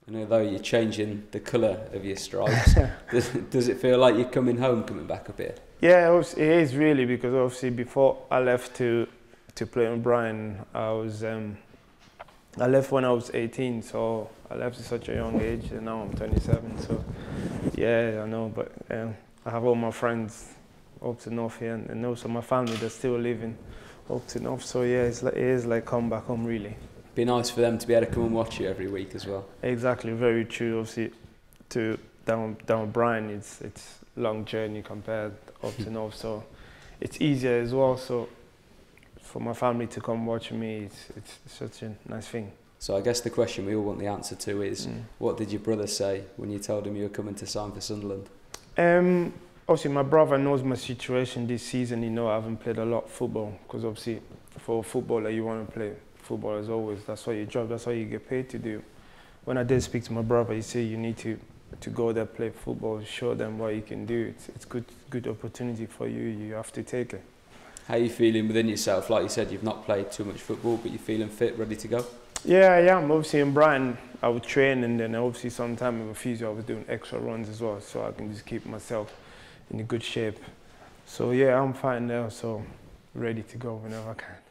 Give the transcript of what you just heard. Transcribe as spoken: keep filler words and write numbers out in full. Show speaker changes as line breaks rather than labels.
And although you're changing the colour of your stripes, does, does it feel like you're coming home, coming back up here?
Yeah, it is really, because obviously before I left to to play with Brian, I was um, I left when I was eighteen, so I left at such a young age, and now I'm twenty-seven. So yeah, I know, but um, I have all my friends up to North here, and, and also my family that's still living up to North. So yeah, it's like, it is like come back home really.
Be nice for them to be able to come and watch you every week as well.
Exactly, very true. Obviously, to down down with Brian, it's it's long journey compared up to North, so it's easier as well. So for my family to come watch me, it's it's such a nice thing.
So I guess the question we all want the answer to is,
mm.
what did your brother say when you told him you were coming to sign for Sunderland?
Um, obviously, my brother knows my situation this season. You know, I haven't played a lot of football, because obviously, for a footballer, you want to play football as always. That's what your job. That's what you get paid to do. When I did speak to my brother, he said you need to to go there, play football, show them what you can do. It's it's good good opportunity for you. You have to take it.
How are you feeling within yourself? Like you said, you've not played too much football, but you're feeling fit, ready to go?
Yeah, I am. Obviously, in Brighton, I would train, and then obviously sometime with a physio, I was doing extra runs as well, so I can just keep myself in a good shape. So yeah, I'm fine now, so ready to go whenever I can.